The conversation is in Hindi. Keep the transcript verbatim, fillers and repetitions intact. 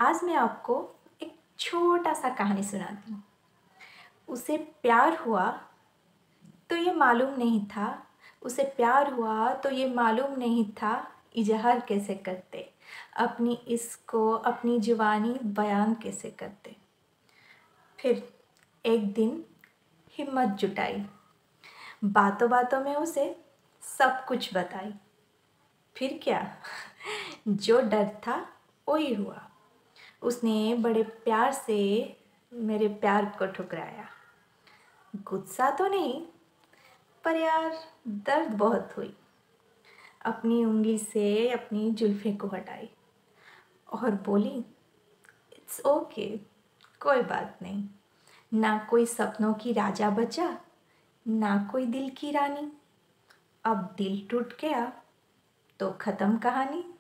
आज मैं आपको एक छोटा सा कहानी सुनाती हूँ। उसे प्यार हुआ तो ये मालूम नहीं था उसे प्यार हुआ तो ये मालूम नहीं था इजहार कैसे करते, अपनी इश्क को अपनी जुबानी बयान कैसे करते। फिर एक दिन हिम्मत जुटाई, बातों बातों में उसे सब कुछ बताई। फिर क्या जो डर था वही हुआ, उसने बड़े प्यार से मेरे प्यार को ठुकराया। गुस्सा तो नहीं, पर यार दर्द बहुत हुई। अपनी उंगली से अपनी जुल्फ़े को हटाई और बोली, इट्स ओके, कोई बात नहीं। ना कोई सपनों की राजा बचा, ना कोई दिल की रानी। अब दिल टूट गया तो ख़त्म कहानी।